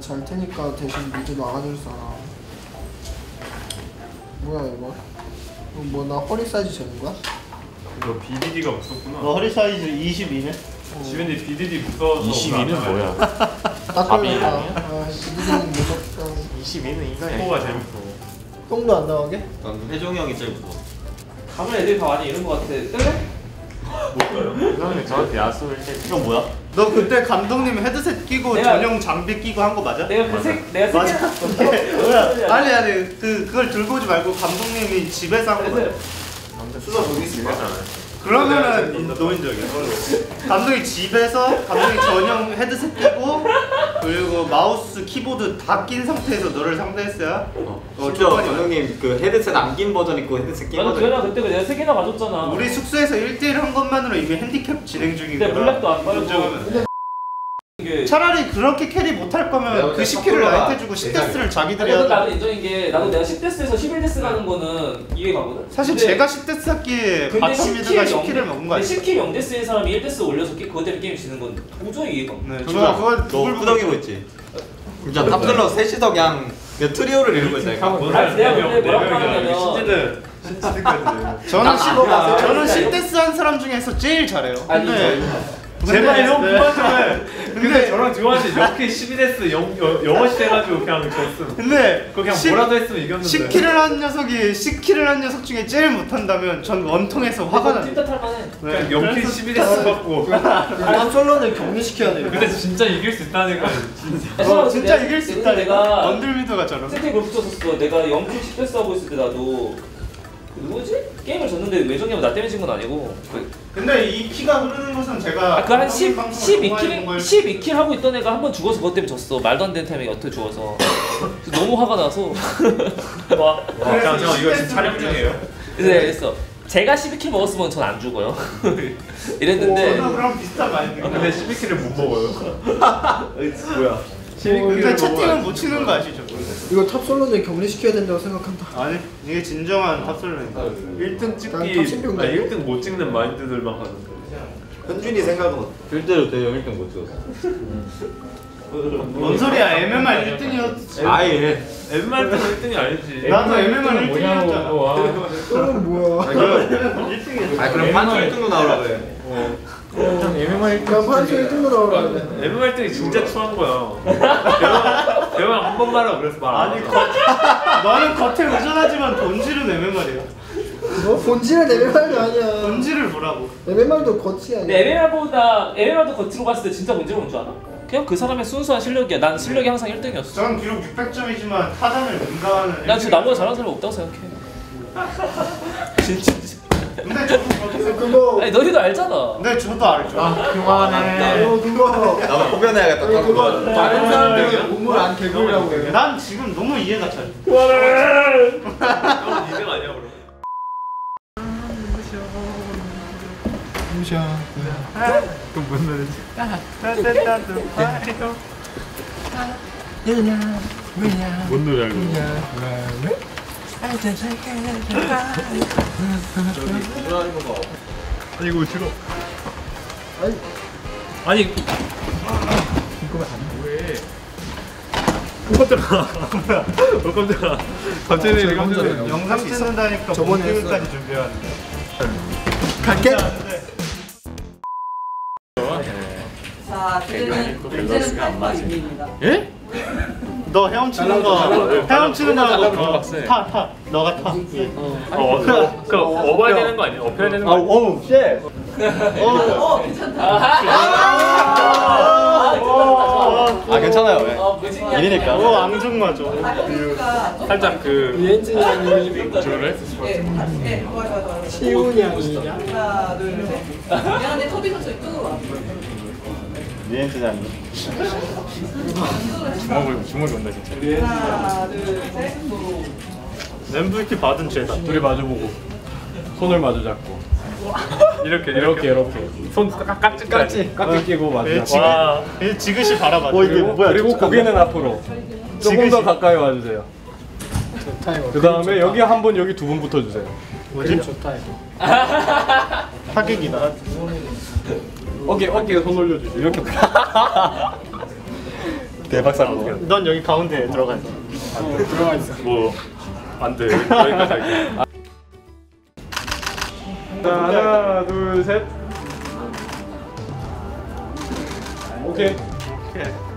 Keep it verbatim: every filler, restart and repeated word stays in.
잘 테니까 대신 미드 나가줄 사람. 뭐야 이거? 뭐 나 허리 사이즈 재는 거야? 너 비디디가 무섭구나. 너 허리 사이즈 이십이네? 지현이 비디디 무서워서 이십이는 뭐야? 답이 아, 비디디는 무섭다. 이십이는 인간이 스포가 제일 무서워. 똥도 안 나가게? 난 혜종이 형이 제일 무서워. 가면 애들이 다 많이 이런 거 같아. 뜰래? 이거는 저한테 야수를 때 이건 뭐야? 너 그때 감독님 헤드셋 끼고 내가- 전용 장비 끼고 한 거 맞아? 내가 그 색, 내가 맞아. 색이 뭐야? 아니 아니 그 그걸 들고 오지 말고 감독님이 집에서 한 거 맞아? 수다 거기 있으면 그러면은 노인적이야. 감독이 집에서 감독이 전용 헤드셋 끼고 그리고 마우스 키보드 다 낀 상태에서 너를 상대했어야. 어, 어, 심지어 조건이 감독님 그 헤드셋 안 낀 버전 있고 헤드셋 낀 나도 버전 그애랑 있고. 그때 내가 세 개나 가졌잖아. 우리 숙소에서 일 대일 한 것만으로 이미 핸디캡 진행 중인 근데 거야. 블랙도 안 깔고. 인정하면. 이게 차라리 그렇게 캐리 못할 거면 그 십 킬을 나한테 주고 십 데스를 자기들이 아니, 하자. 나도 인정인 게 나도 내가 십 데스에서 십일 데스 가는 거는 이해가거든? 사실 근데- 제가 십 데스 했기에 바텀미드가 십 킬을 먹은 거 아니야? 십 킬 영 데스인 사람이 일 데스 올려서 게- 그것 때문에 게임 지는 건 도저히 이해가 안 가. 네, 그거 그건 너 누굴 꾸덕이고 있지? 진짜 탑슬러 셋이서 그냥 그냥 트리오를 이루고 있다니까. 아니, 내가 근데 뭐라고 하냐면 신지들 신지들까지. 저는 십 아, 저는 아, 십 데스 한 사람 중에서 제일 잘해요. 아니, 근데 제발 형 네. 그만 좀 해. 근데 저랑 좋아하지 역해 십이 데스 영어시 돼가지고 그냥 졌음. 근데 그거 그냥 십- 뭐라도 했으면 이겼는데. 십 킬을 한 녀석이 십 킬을 한 녀석 중에 제일 못한다면 전 원통해서 화가 나. 찐따 탈만해. 그냥 영킬 십이 데스 받고. 난 솔로는 격리시켜야 돼. 근데 진짜 이길 수 있다니까. 어, 진짜 이길 수 있다. 내가 언들미드가 저런. 세팅 그룹 붙였었어. 내가 영 킬 십 데스 하고 있을 때 나도 그 누구지? 게임을 졌는데 왜 졌냐면 나 때문에 진 건 아니고 근데 이 피가 흐르는 것은 제가 아 그 한 십, 방송을 십이 좋아하는 킬 걸- 십이 킬 하고 있던 애가 한 번 죽어서 그것 때문에 졌어. 말도 안 되는 타이밍에 여태 죽어서 너무 화가 나서 와, 잠깐 잠깐 이거 지금 촬영 중이에요. 그래서 내가 그랬어. 제가 십이 킬 먹었으면 전 안 죽어요. 이랬는데 저도 그럼 비슷한 마인드. 근데 십이 킬을 못 먹어요. 뭐야? 근데 채팅은 못 치는 거 아시죠? 이거 탑 솔로는 격리시켜야 된다고 생각한다. 아니 이게 진정한 탑솔러니까. 일 등 찍기, 난 탑신병 아니 일 등 못 찍는 마인드들만 하는 거. 현준이 생각은 어때? 실제로 대형 일 등 못 찍었어. 뭔 소리야? 엠엠알 일 등이었지. 아예. 엠엠알 때는 일 등이 아니지. 나도 엠엠알 일 등이었잖아. 솔로는 뭐야? 일 등이었어. 아 그럼 판초 일 등도 나오라 그래. 엠엠알 야 판초 일 등으로 나오라 그래. 엠엠알 등이 진짜 추한 거야. 대형 대형 한 번만 하라 그래서 말 안 아니 하고. 겉, 너는 겉에 의존하지만 본질은 엠엠알이야. 너 본질은 엠엠알이 아니야. 본질을 보라고. 엠엠알도 겉이 아니야. 근데 엠엠알보다 엠엠알도 겉으로 봤을 때 진짜 문제가 뭔 줄 알아? 그냥 그 사람의 순수한 실력이야. 난 실력이 항상 일 등이었어. 전 비록 육백 점이지만 타단을 능가하는. 난 지금 나보다 잘하는 사람이 없다고 생각해. 진짜. 근데 저도 그렇게 생각. 그거 아니 너희도 알잖아. 근데 저도 알죠. 어 그거 나도 포변해야겠다. 아니, 그거 다른 사람들은 몸을 안 개구리라고 해. 난 지금 너무 이해가 잘. 형 이 등 아니야 그럼? 그럼 무슨 노래지? 뭔 노래야 이거? 아니 이거 들어. 아니 아니 이거 왜? 어 깜짝아. 어 깜짝아. 갑자기 왜 깜짝이야. 영상 찍는다니까 저번에 본격까지 준비하는데. 갈게. 자, 주제는 문제는 파이브입니다. 예? 너 헤엄치는 거 헤엄치는 거 타 타. 너가 타. 어, 그, 그 업어야 되는 거 아니야? 업혀야 되는 거 아니야? 오 쉣. 어, 괜찮다. 아 괜찮아요. 왜? 어, 무진이야. 일이니까. 오 앙증맞아. 그러니까 좀 살짝 그 유엔진이 형이 저를 네, 네, 좋아, 좋아, 좋아. 시훈이 형이 하나, 둘, 셋. 미안한데 토비 선수 이쪽으로 와. 리엔트장이. 주먹을 주먹이 온다 진짜. 하나, 둘, 셋. 엠브이피 받은 죄다. 둘이 마주보고 손을 마주 잡고 이렇게 이렇게 이렇게 손 깍- 깍지 깍지 깍지 끼고 마주 예, 잡고. 와. 지그 지그시 바라봐. 그리고, 그리고 고개는 앞으로 조금 더 가까이 와주세요. 그 다음에 여기 한 분 여기 두 분 붙어주세요. 뭐지? 좋다 이거. 하객이다. 어깨 어깨에 손 올려주세요. 이렇게 대박 사건. 넌 여기 가운데 들어가 있어. 들어가 있어. 뭐 안돼. 여기까지 할게. 자, 하나, 둘, 셋. 오케이. 오케이.